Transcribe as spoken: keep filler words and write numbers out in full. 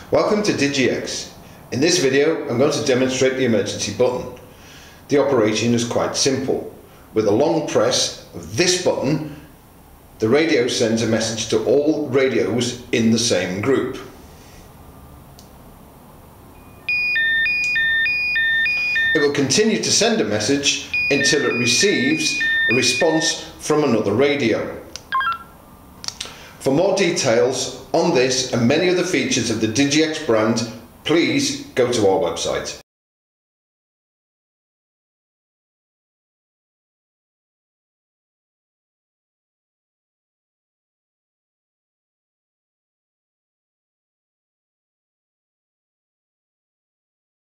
Welcome to DigiX. In this video I'm going to demonstrate the emergency button. The operation is quite simple. With a long press of this button, the radio sends a message to all radios in the same group. It will continue to send a message until it receives a response from another radio. For more details on this and many other features of the DigiX brand, please go to our website.